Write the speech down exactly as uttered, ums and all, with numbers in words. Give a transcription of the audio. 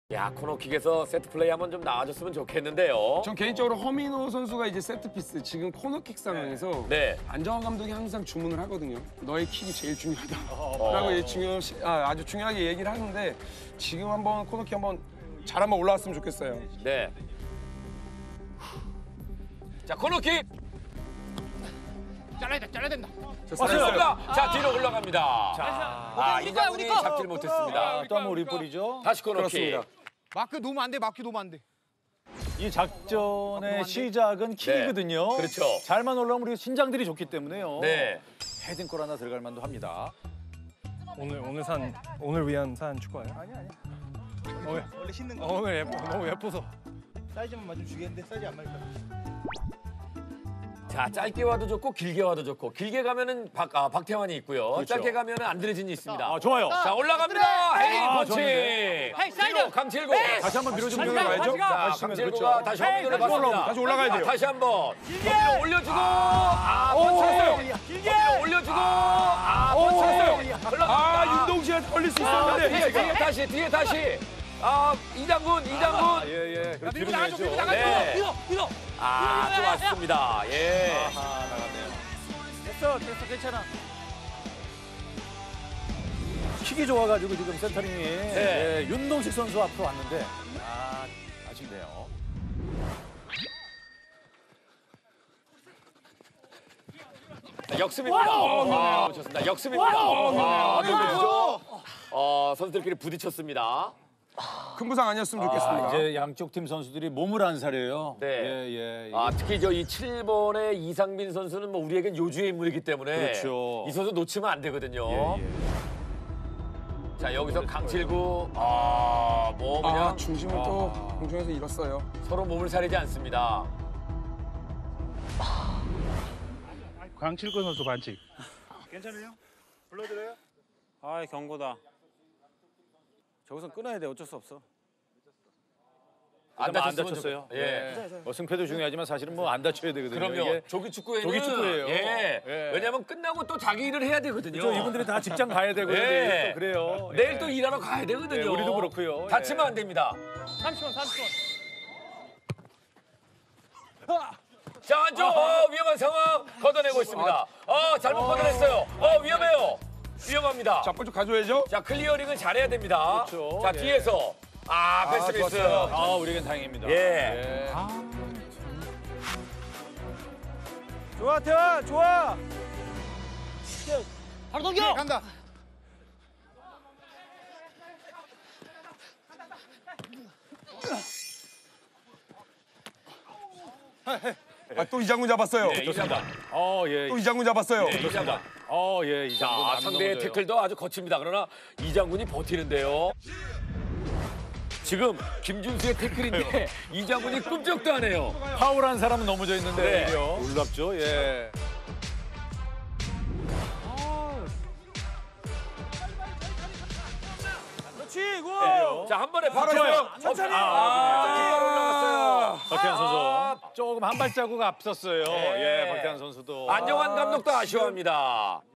야, 코너킥에서 세트 플레이 한번 좀 나와줬으면 좋겠는데요. 전 개인적으로 허민호 선수가 이제 세트피스 지금 코너킥 상황에서 네. 안정환 감독이 항상 주문을 하거든요. 너의 킥이 제일 중요하다. 어. 라고 예, 중요, 아, 아주 중요하게 얘기를 하는데 지금 한번 코너킥 한번 잘 한번 올라왔으면 좋겠어요. 네. 자, 코너킥. 잘라야 돼, 잘라야 된다. 왔습니다. 자, 뒤로 올라갑니다. 자, 아, 우리 거야, 이장군이 우리 거. 잡지를 못했습니다. 아, 또 한번 우리 볼이죠. 다시 코너킥. 그렇습니다. 마크 놓으면 안 돼, 마크 놓으면 안 돼. 이 작전의 시작은 킥이거든요. 네, 그렇죠. 잘만 올라오면 우리 신장들이 좋기 때문에요. 네. 헤딩골 하나 들어갈 만도 합니다. 오늘 오늘 산 오늘 위한 산 축구예요? 아니 아니. 어, 원래 신는 어, 거 오늘 예뻐 너무 예뻐서. 사이즈만 맞으면 주겠는데 사이즈 안 맞을 것 같아. 자, 짧게 와도 좋고 길게 와도 좋고 길게 가면은 박, 아, 박태환이 있고요. 그렇죠. 짧게 가면은 안드레진이 있습니다. 아, 좋아요. 자, 올라갑니다. 헤딩 아, 터치. 좋은데. 헤이, 사이드. 뒤로 강칠구. 다시 한번 밀어주면 자, 올라가야죠. 강칠구가 다시 한번 다시 올라갑니다. 올라가- 다시 올라가야 돼요. 다시 한번. 길게 올려주고. 아, 펀쳤어요. 길게 올려주고. 아, 펀쳤어요. 아, 윤동 씨한테 걸릴 수 있었는데. 뒤에, 뒤에 다시, 뒤에 다시. 아, 이장군, 이장군. 아, 예, 예. 그럼 뒤로 나가줘, 내죠. 나가줘. 네. 밀어, 밀어. 아, 좋았습니다. 예. 아하, 나갔네요. 됐어, 됐어, 괜찮아. 킥이 좋아가지고 지금 센터링이 네. 예, 윤동식 선수 앞으로 왔는데 아, 아쉽네요. 역습입니다. 아, 좋습니다. 역습입니다. 아, 그렇죠. 어, 선수들끼리 부딪혔습니다. 큰 부상 아니었으면 아, 좋겠습니다. 이제 양쪽 팀 선수들이 몸을 안 사려요. 네. 예, 예. 아, 특히 저 이 칠 번의 이상민 선수는 뭐 우리에겐 요주의 인물이기 때문에 그렇죠. 이 선수 놓치면 안 되거든요. 예, 예. 자, 여기서 강칠구 아, 뭐 그냥 아, 중심을 또 공중에서 잃었어요. 서로 몸을 사리지 않습니다. 강칠권 선수 반칙. 괜찮아요? 불러드려요? 아 경고다. 저기서 끊어야 돼 어쩔 수 없어. 안 안 다쳤으면 다쳤어요. 좋- 예. 뭐 승패도 중요하지만 사실은 뭐 안 다쳐야 되거든요. 그럼요. 이게. 조기 축구에는 조기 축구예요. 예. 예. 왜냐면 끝나고 또 자기 일을 해야 되거든요. 저 이분들이 다 직장 가야 되고요. 예. 내일 또 그래요. 내일 예. 또 일하러 가야 되거든요. 예, 우리도 그렇고요. 다치면 예. 안 됩니다. 삼십 원, 삼십 원. 자, 안쪽 어, 위험한 상황 걷어내고 있습니다. 어, 잘못 걷어냈어요. 어, 위험해요. 위험합니다. 자, 볼 좀 가져야죠. 자, 클리어링을 잘해야 됩니다. 그렇죠. 자, 예. 뒤에서 아, 패스 미스. 좋았어요. 아, 우리에겐 다행입니다. 예. 좋아 태환 좋아. 바로 넘겨. 간다. 아, 또 이장군 잡았어요. 네, 이장군. 어, 예. 또 이장군 잡았어요. 네, 이장군. 어, 예. 이 자, 장군 상대의 넘어져요. 태클도 아주 거칩니다. 그러나 이장군이 버티는데요. 지금 김준수의 태클인데 이장군이 꿈쩍도 안 해요. 파울한 사람은 넘어져 있는데 네. 오히려 놀랍죠. 예. 그렇지 고. 자, 한 번에 바로 박혀요. 해요. 천천히. 아, 바로 올라갔어요. 박태환 선수 조금 한 발자국 앞섰어요. 네. 예, 박태환 선수도. 안정환 감독도 아쉬워합니다.